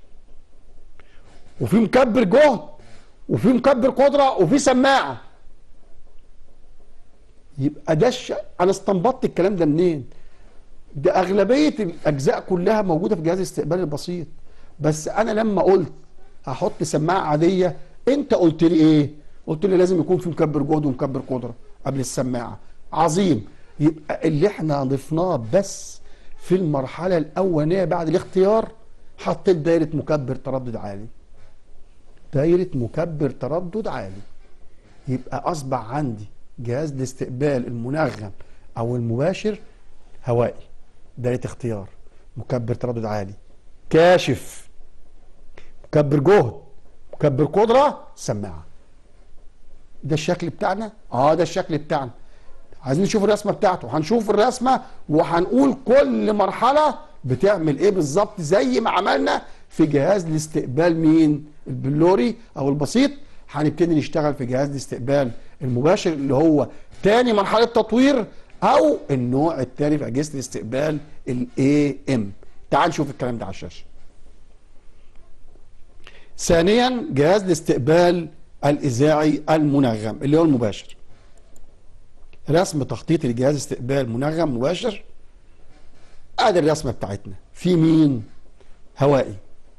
وفي مكبر جهد وفي مكبر قدره وفي سماعه. يبقى ده انا استنبطت الكلام ده منين؟ ده اغلبيه الاجزاء كلها موجوده في جهاز الاستقبال البسيط. بس انا لما قلت هحط سماعه عاديه انت قلت لي ايه؟ قلت لي لازم يكون في مكبر جهد ومكبر قدره قبل السماعه. عظيم. يبقى اللي احنا ضفناه بس في المرحله الاولانيه بعد الاختيار حطيت دايره مكبر تردد عالي، دايره مكبر تردد عالي. يبقى اصبح عندي جهاز الاستقبال المنغم او المباشر هوائي، دايره اختيار، مكبر تردد عالي، كاشف، مكبر جهد، مكبر قدره، سماعه. ده الشكل بتاعنا. ده الشكل بتاعنا. عايزين نشوف الرسمه بتاعته. هنشوف الرسمه وهنقول كل مرحله بتعمل ايه بالظبط زي ما عملنا في جهاز الاستقبال مين؟ البلوري او البسيط. هنبتدي نشتغل في جهاز الاستقبال المباشر اللي هو تاني مرحله تطوير او النوع الثاني في اجهزه الاستقبال الاي ام. تعال نشوف الكلام ده على الشاشه. ثانيا جهاز الاستقبال الاذاعي المنغم اللي هو المباشر. رسم تخطيطي لجهاز استقبال منغم مباشر. ادي الرسمه بتاعتنا. في مين؟ هوائي،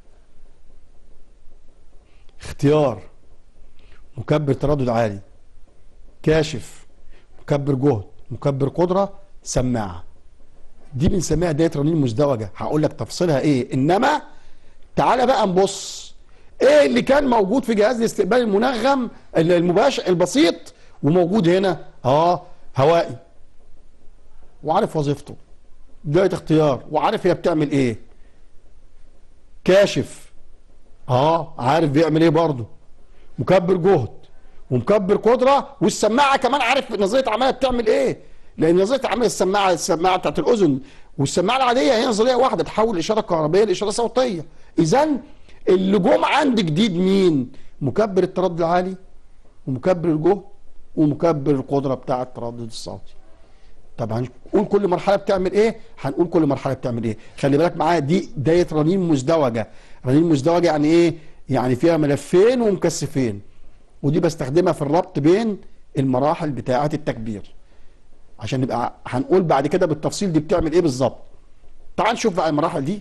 اختيار، مكبر تردد عالي، كاشف، مكبر جهد، مكبر قدره، سماعه. دي بنسميها دايره رنين مزدوجه، هقول لك تفصيلها ايه. انما تعالى بقى نبص ايه اللي كان موجود في جهاز الاستقبال المنغم المباشر البسيط وموجود هنا. هوائي وعارف وظيفته، دايره اختيار وعارف هي بتعمل ايه، كاشف عارف بيعمل ايه برضه، مكبر جهد ومكبر قدره، والسماعه كمان عارف نظريه عملها بتعمل ايه. لان نظريه عمل السماعه بتاعت الاذن والسماعه العاديه هي نظريه واحده، تحول الاشاره الكهربائيه لاشاره صوتيه. اذا اللي جم عند جديد مين؟ مكبر التردد العالي ومكبر الجهد ومكبر القدره بتاع التردد الصوتي. طب هنقول كل مرحله بتعمل ايه؟ هنقول كل مرحله بتعمل ايه. خلي بالك معايا، دي دايره رنين مزدوجه. رنين مزدوجه يعني ايه؟ يعني فيها ملفين ومكثفين، ودي بستخدمها في الربط بين المراحل بتاعه التكبير عشان نبقى هنقول بعد كده بالتفصيل دي بتعمل ايه بالظبط. تعال نشوف بقى المراحل دي.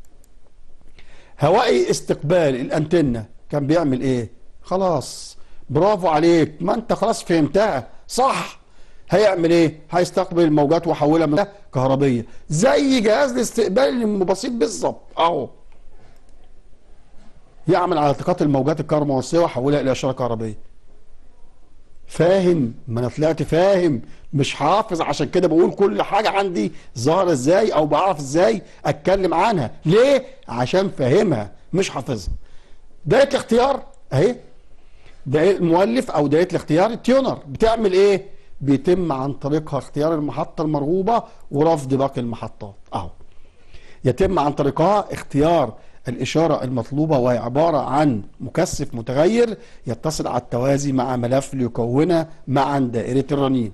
هوائي استقبال الانتنه كان بيعمل ايه؟ خلاص برافو عليك، ما انت خلاص فهمتها صح. هيعمل ايه؟ هيستقبل الموجات ويحولها من كهربيه زي جهاز الاستقبال البسيط بالظبط اهو. يعمل على التقاط الموجات الكهرومغناطيسيه ويحولها الى اشاره كهربيه. فاهم؟ ما انا طلعت فاهم مش حافظ، عشان كده بقول كل حاجه عندي ظاهره ازاي او بعرف ازاي اتكلم عنها. ليه؟ عشان فاهمها مش حافظها. دايره الاختيار اهي، دايره المؤلف او دايره الاختيار التيونر بتعمل ايه؟ بيتم عن طريقها اختيار المحطه المرغوبه ورفض باقي المحطات اهو. يتم عن طريقها اختيار الإشارة المطلوبة، وهي عبارة عن مكثف متغير يتصل على التوازي مع ملف ليكونها معا دائرة الرنين.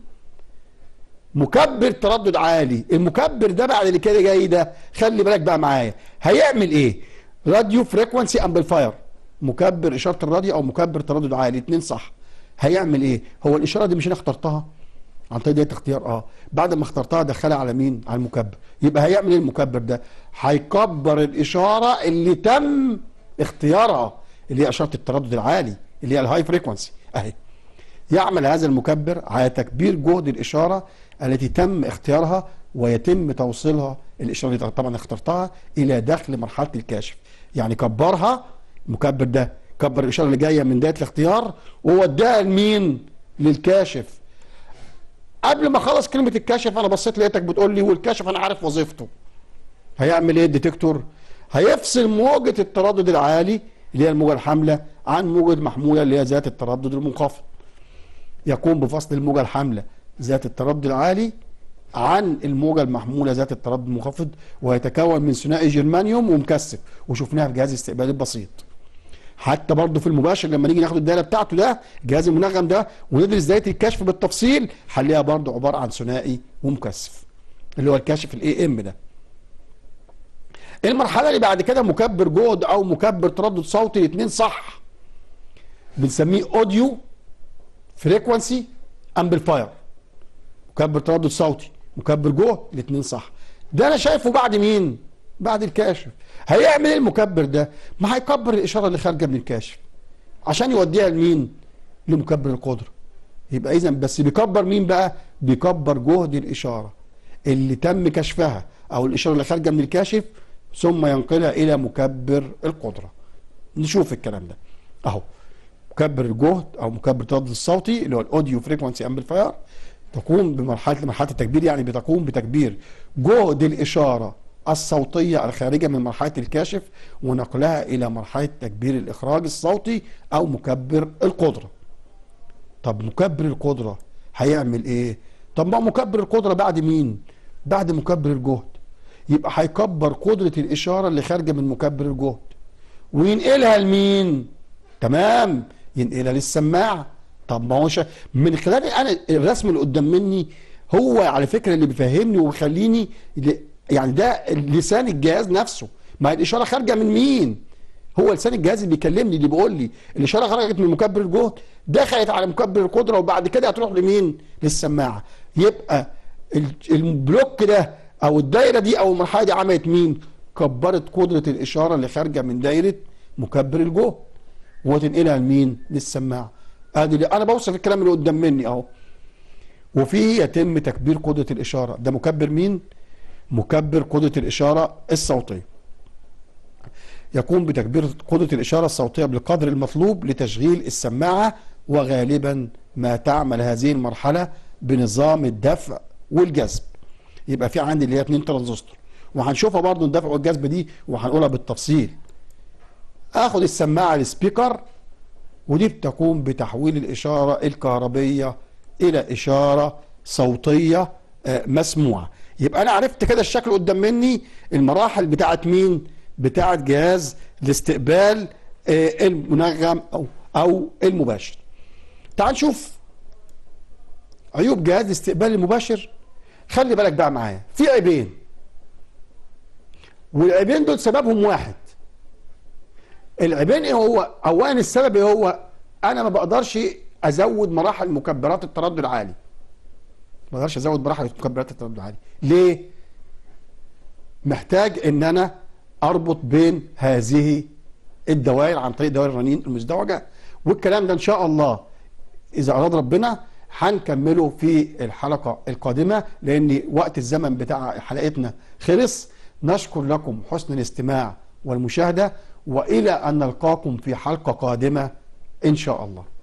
مكبر تردد عالي، المكبر ده بعد اللي كده جاي ده خلي بالك بقى معايا هيعمل ايه؟ راديو فريكوانسي امبليفاير، مكبر إشارة الراديو أو مكبر تردد عالي، اتنين صح. هيعمل ايه؟ هو الإشارة دي مش أنا اخترتها عن طريق دايره اختيار بعد ما اخترتها دخلها على مين؟ على المكبر. يبقى هيعمل ايه المكبر ده؟ هيكبر الاشاره اللي تم اختيارها اللي هي اشاره التردد العالي اللي هي الهاي فريكوانسي اهي. يعمل هذا المكبر على تكبير جهد الاشاره التي تم اختيارها ويتم توصيلها الاشاره اللي طبعا اخترتها الى داخل مرحله الكاشف. يعني كبرها المكبر ده، كبر الاشاره اللي جايه من دايره الاختيار ووداها لمين؟ للكاشف. قبل ما اخلص كلمه الكاشف انا بصيت لقيتك بتقول لي والكاشف انا عارف وظيفته. هيعمل ايه الديتكتور؟ هيفصل موجه التردد العالي اللي هي الموجه الحامله عن موجه محموله اللي هي ذات التردد المنخفض. يقوم بفصل الموجه الحامله ذات التردد العالي عن الموجه المحموله ذات التردد المنخفض، ويتكون من ثنائي جرمانيوم ومكثف، وشفناها في جهاز الاستقبال البسيط. حتى برضه في المباشر لما نيجي ناخد الدايره بتاعته ده الجهاز المنغم ده وندرس دايره الكشف بالتفصيل هنلاقيها برضه عباره عن ثنائي ومكثف اللي هو الكاشف الاي ام ده. المرحله اللي بعد كده مكبر جهد او مكبر تردد صوتي، الاثنين صح. بنسميه اوديو فريكوانسي امبليفاير، مكبر تردد صوتي مكبر جهد، الاثنين صح. ده انا شايفه بعد مين؟ بعد الكاشف. هيعمل ايه المكبر ده؟ ما هيكبر الاشاره اللي خارجه من الكاشف عشان يوديها لمين؟ لمكبر القدره. يبقى اذا بس بيكبر مين بقى؟ بيكبر جهد الاشاره اللي تم كشفها او الاشاره اللي خارجه من الكاشف ثم ينقلها الى مكبر القدره. نشوف الكلام ده اهو. مكبر الجهد او مكبر التردد الصوتي اللي هو الاوديو فريكوانسي امبليفاير تقوم مرحله التكبير، يعني بتقوم بتكبير جهد الاشاره الصوتيه الخارجه من مرحله الكاشف ونقلها الى مرحله تكبير الاخراج الصوتي او مكبر القدره. طب مكبر القدره هيعمل ايه؟ طب ما مكبر القدره بعد مين؟ بعد مكبر الجهد. يبقى هيكبر قدره الاشاره اللي خارجه من مكبر الجهد وينقلها لمين؟ تمام، ينقلها للسماعه. طب ما هو من خلال انا الرسم اللي قدام مني هو على فكره اللي بيفهمني وبيخليني يعني ده لسان الجهاز نفسه. ما الاشاره خارجه من مين؟ هو لسان الجهاز اللي بيكلمني، اللي بيقول لي الاشاره خرجت من مكبر الجهد دخلت على مكبر القدره وبعد كده هتروح لمين؟ للسماعه. يبقى البلوك ده او الدايره دي او المرحله دي عملت مين؟ كبرت قدره الاشاره اللي خارجه من دايره مكبر الجهد وتنقلها لمين؟ للسماعه. ادي اللي انا بوصف الكلام اللي قدام مني اهو. وفيه يتم تكبير قدره الاشاره. ده مكبر مين؟ مكبر قدره الاشاره الصوتيه. يقوم بتكبير قدرة الإشارة الصوتية بالقدر المطلوب لتشغيل السماعة، وغالبا ما تعمل هذه المرحلة بنظام الدفع والجذب. يبقى في عندي اللي هي 2 ترانزستور، وهنشوفها برضو الدفع والجذب دي وهنقولها بالتفصيل. اخد السماعة السبيكر ودي بتقوم بتحويل الإشارة الكهربية إلى إشارة صوتية مسموعة. يبقى أنا عرفت كده الشكل قدام مني، المراحل بتاعت مين؟ بتاعت جهاز الاستقبال المنغم أو المباشر. تعال نشوف عيوب جهاز الاستقبال المباشر. خلي بالك بقى معايا، في عيبين، والعيبين دول سببهم واحد. العيبين ايه هو؟ اولا السبب ايه هو؟ انا ما بقدرش ازود مراحل مكبرات التردد العالي. ما بقدرش ازود مراحل مكبرات التردد العالي. ليه؟ محتاج ان انا اربط بين هذه الدوائر عن طريق دوائر الرنين المزدوجه، والكلام ده ان شاء الله اذا اراد ربنا هنكمله في الحلقه القادمه، لان وقت الزمن بتاع حلقتنا خلص. نشكر لكم حسن الاستماع والمشاهده، والى ان نلقاكم في حلقه قادمه ان شاء الله.